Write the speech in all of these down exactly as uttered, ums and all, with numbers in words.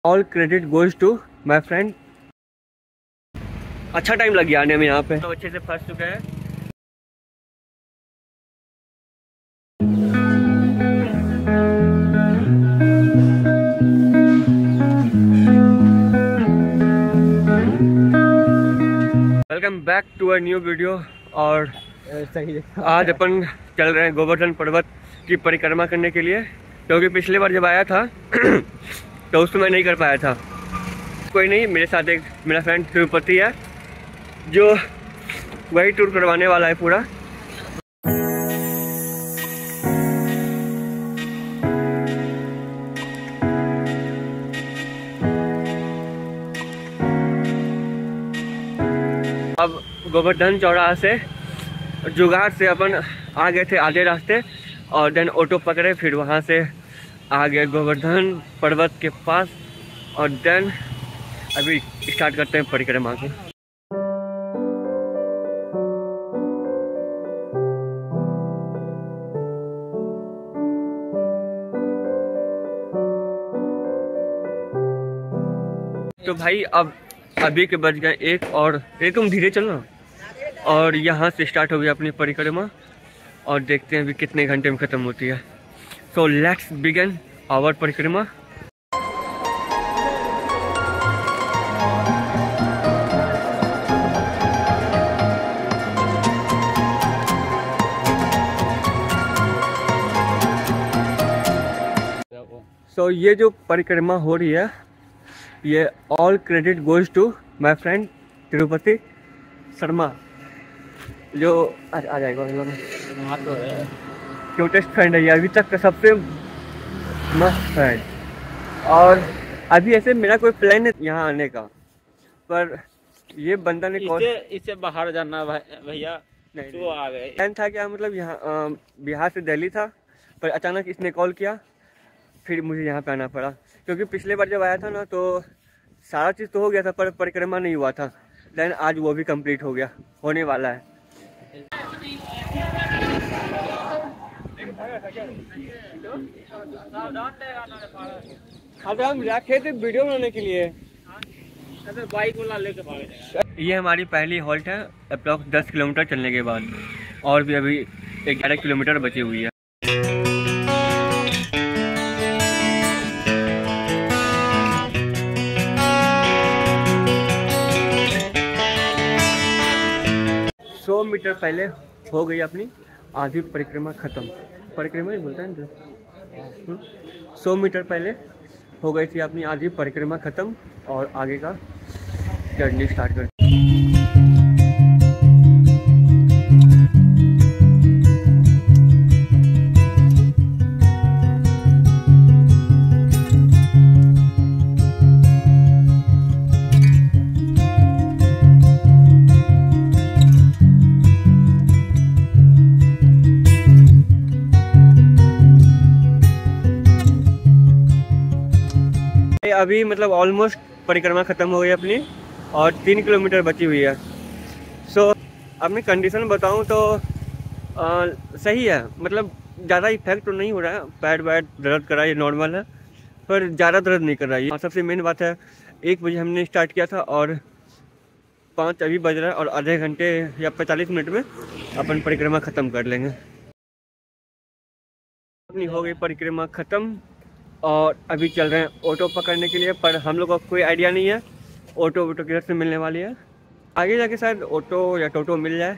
All credit goes to my friend. अच्छा time लग गया आने में, यहाँ पे तो अच्छे से फंस चुके हैं। Welcome back to a new video. और आज अपन चल रहे हैं गोवर्धन पर्वत की परिक्रमा करने के लिए, क्योंकि पिछले बार जब आया था तो उस समय नहीं कर पाया था। कोई नहीं, मेरे साथ एक मेरा फ्रेंड तिरुपति है जो वही टूर करवाने वाला है पूरा। अब गोवर्धन चौराहा से जुगाड़ से अपन आ गए थे आधे रास्ते, और देन ऑटो पकड़े, फिर वहाँ से आ गए गोवर्धन पर्वत के पास, और देन अभी स्टार्ट करते हैं परिक्रमा की। तो भाई अब अभी के बज गए एक, और एक तुम धीरे चलना, और यहाँ से स्टार्ट हो गई अपनी परिक्रमा, और देखते हैं अभी कितने घंटे में ख़त्म होती है। सो लेट्स बिगिन आवर परिक्रमा। सो so, ये जो परिक्रमा हो रही है, ये all credit goes to my friend Tirupati Sharma, जो आ, आ जाएगा क्यूटेस्ट फ्रेंड है ये अभी तक का सबसे मस्त फ्रेंड। और अभी ऐसे मेरा कोई प्लान है यहाँ आने का, पर ये बंदा ने कॉल इससे बाहर जाना भैया, नहीं तो आ गए। प्लान था क्या, मतलब यहाँ बिहार से दिल्ली था, पर अचानक इसने कॉल किया, फिर मुझे यहाँ पे आना पड़ा। क्योंकि पिछले बार जब आया था ना, तो सारा चीज़ तो हो गया था, पर परिक्रमा नहीं हुआ था। देन आज वो भी कंप्लीट हो गया, होने वाला है। रखे थे वीडियो बनाने के लिए, बाइक वाला लेके। ये हमारी पहली हॉल्ट है अप्रॉक्स दस किलोमीटर चलने के बाद, और भी अभी ग्यारह किलोमीटर बची हुई है। सौ मीटर पहले हो गई अपनी आधी परिक्रमा खत्म। परिक्रमा ही बोलता है ना। सौ मीटर पहले हो गई थी अपनी आधी परिक्रमा खत्म, और आगे का जर्नी स्टार्ट कर। अभी मतलब ऑलमोस्ट परिक्रमा ख़त्म हो गई अपनी, और तीन किलोमीटर बची हुई है। सो so, अपनी कंडीशन बताऊं तो आ, सही है, मतलब ज़्यादा इफेक्ट तो नहीं हो रहा है। पैर वैर दर्द कर रहा है, ये नॉर्मल है, पर ज़्यादा दर्द नहीं कर रहा है। और सबसे मेन बात है, एक बजे हमने स्टार्ट किया था और पाँच अभी बज रहा है, और आधे घंटे या पैंतालीस मिनट में अपन परिक्रमा ख़त्म कर लेंगे। अपनी हो गई परिक्रमा ख़त्म, और अभी चल रहे हैं ऑटो पकड़ने के लिए, पर हम लोग को कोई आइडिया नहीं है ऑटो वोटो किधर से मिलने वाली है। आगे जाके शायद ऑटो या टोटो मिल जाए।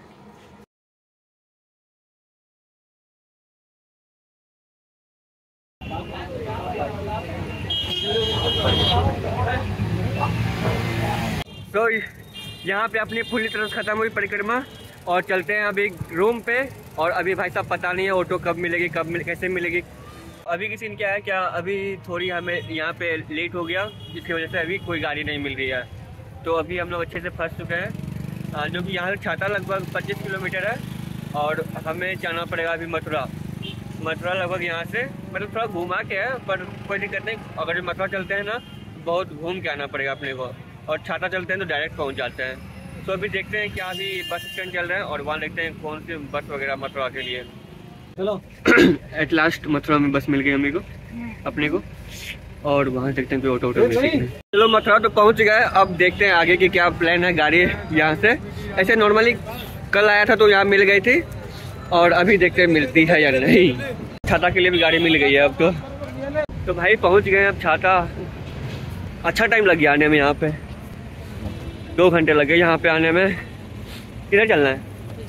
तो यहाँ पे अपनी पूरी तरह से ख़त्म हुई परिक्रमा, और चलते हैं अभी रूम पे। और अभी भाई साहब पता नहीं है ऑटो कब मिलेगी, कब मिल कैसे मिलेगी। अभी की सीन क्या है, क्या अभी थोड़ी हमें यहाँ पे लेट हो गया, जिसकी वजह से अभी कोई गाड़ी नहीं मिल रही है। तो अभी हम लोग अच्छे से फंस चुके हैं, जो कि यहाँ से छाता लगभग पच्चीस किलोमीटर है, और हमें जाना पड़ेगा अभी मथुरा। मथुरा लगभग यहाँ से मतलब थोड़ा घुमा के है, पर कोई दिक्कत नहीं। अगर मथुरा चलते हैं ना, बहुत घूम के आना पड़ेगा अपने को, और छाता चलते हैं तो डायरेक्ट पहुँच जाते हैं। तो अभी देखते हैं क्या अभी बस स्टैंड चल रहा है, और वहाँ देखते हैं कौन सी बस वगैरह मथुरा के लिए। चलो एट लास्ट मथुरा में बस मिल गई हमें को अपने को। और वहाँ देखते हैं कि ऑटो ऑटो मिलती है। चलो मथुरा तो पहुँच गए, अब देखते हैं आगे की क्या प्लान है गाड़ी यहाँ से। ऐसे नॉर्मली कल आया था तो यहाँ मिल गई थी, और अभी देखते हैं मिलती है या नहीं। छाता के लिए भी गाड़ी मिल गई है अब तो। तो भाई पहुँच गए अब छाता। अच्छा टाइम लग गया आने में, यहाँ पे दो घंटे लगे यहाँ पे आने में। किधर चलना है?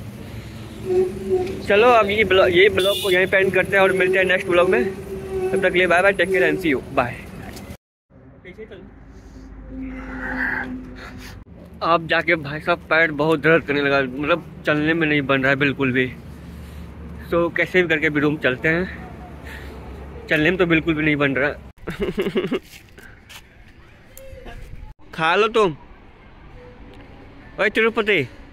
चलो अब ये ब्लॉग ये ब्लॉग को यहीं पे एंड करते हैं और मिलते हैं नेक्स्ट ब्लॉग में। तब तक के लिए bye bye, take care and see you, bye. अब जाके भाई साहब पैर बहुत दर्द करने लगा, मतलब चलने में नहीं बन रहा है बिल्कुल भी। तो कैसे भी करके भी रूम चलते हैं, चलने में तो बिल्कुल भी नहीं बन रहा। खा लो तुम। ओए तिरुपति।